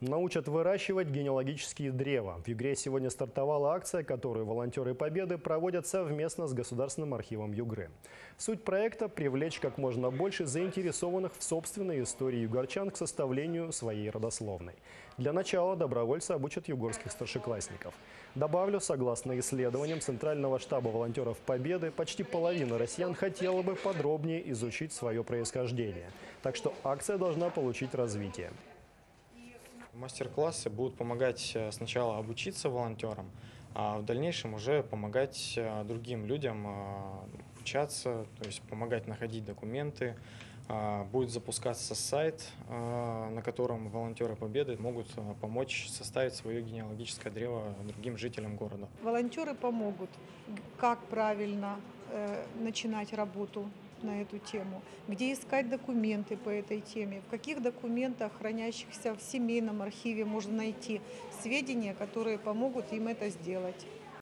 Научат выращивать генеалогические древа. В Югре сегодня стартовала акция, которую волонтеры Победы проводят совместно с Государственным архивом Югры. Суть проекта – привлечь как можно больше заинтересованных в собственной истории югорчан к составлению своей родословной. Для начала добровольцы обучат югорских старшеклассников. Добавлю, согласно исследованиям Центрального штаба волонтеров Победы, почти половина россиян хотела бы подробнее изучить свое происхождение. Так что акция должна получить развитие. Мастер-классы будут помогать сначала обучиться волонтерам, а в дальнейшем уже помогать другим людям обучаться, то есть помогать находить документы. Будет запускаться сайт, на котором волонтеры Победы могут помочь составить свое генеалогическое древо другим жителям города. Волонтеры помогут, как правильно начинать работу на эту тему, где искать документы по этой теме, в каких документах, хранящихся в семейном архиве, можно найти сведения, которые помогут им это сделать.